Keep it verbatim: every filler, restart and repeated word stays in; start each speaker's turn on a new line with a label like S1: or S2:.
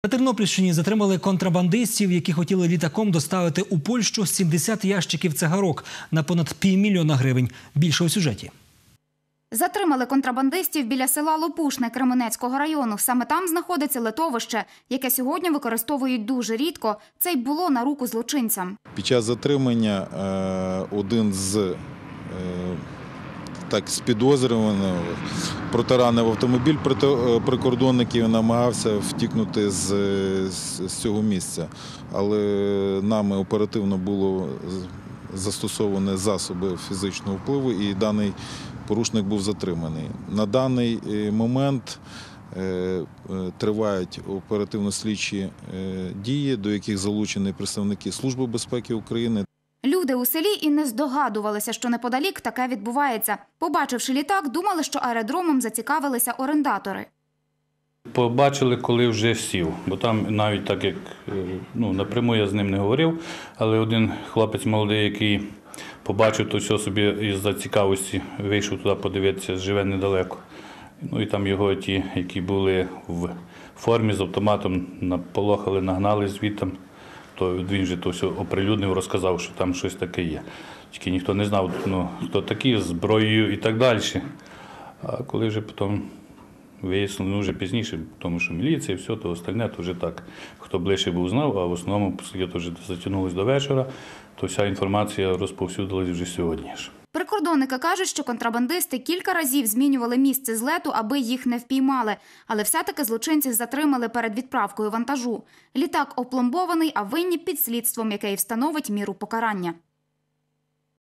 S1: На Тернопільщині затримали контрабандистів, які хотіли літаком доставити у Польщу сімдесят ящиків цигарок на понад півмільйона гривень. Більше у сюжеті.
S2: Затримали контрабандистів біля села Лопушне Кременецького району. Саме там знаходиться литовище, яке сьогодні використовують дуже рідко. Це й було на руку злочинцям.
S3: Під час затримання один з так, з підозрюваних протаранив автомобіль прикордонників і намагався втікнути з, з, з цього місця. Але нами оперативно було застосовані засоби фізичного впливу і даний порушник був затриманий. На даний момент тривають оперативно-слідчі дії, до яких залучені представники Служби безпеки України.
S2: Люди у селі і не здогадувалися, що неподалік таке відбувається. Побачивши літак, думали, що аеродромом зацікавилися орендатори.
S4: Побачили, коли вже сів, бо там навіть так, як ну, напряму я з ним не говорив, але один хлопець молодий, який побачив то все собі із-за цікавості, вийшов туди подивитися, живе недалеко. Ну і там його ті, які були в формі з автоматом, наполохали, нагнали звідти. То він же то все оприлюднив, розказав, що там щось таке є. Тільки ніхто не знав, ну, хто такі, зброєю і так далі. А коли вже потім вияснили, ну вже пізніше, тому що міліція, все, то остальне, то вже так. Хто ближче був, знав, а в основному, оскільки то вже затягнулося до вечора, то вся інформація розповсюдилась вже сьогодні ж.
S2: Прикордонники кажуть, що контрабандисти кілька разів змінювали місце злету, аби їх не впіймали. Але все-таки злочинців затримали перед відправкою вантажу. Літак опломбований, а винні під слідством, яке і встановить міру покарання.